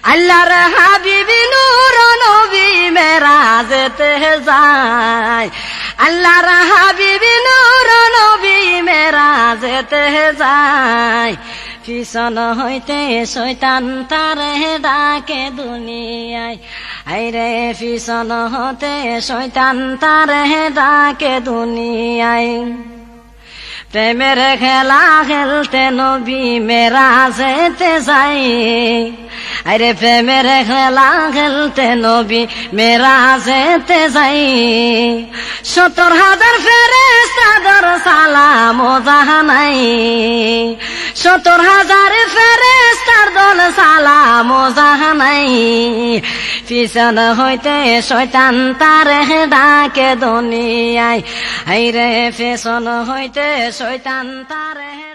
আল্লাহর হাবিব নূর নবী মেরাজেতে যায় আল্লাহর হাবিব নূর নবী মেরাজেতে যায় পিছন হইতে শয়তান তারে ডাকে দুনিয়ায় আইরে পিছন হতে শয়তান তারে ডাকে দুনিয়ায় প্রেমের খেলা খেলতে নবী মেরাজেতে যাই আরে প্রেমের খেলা খেলতে নবী মেরাজেতে যাই 70,000 ফেরেশতাদের সালাম জাহানাই 70,000 ফেরেশতার দল সালাম জাহানাই পিছন হইতে শয়তান তারে ডাকে দুনিয়ায় আইরে পিছন হইতে শয়তান তারে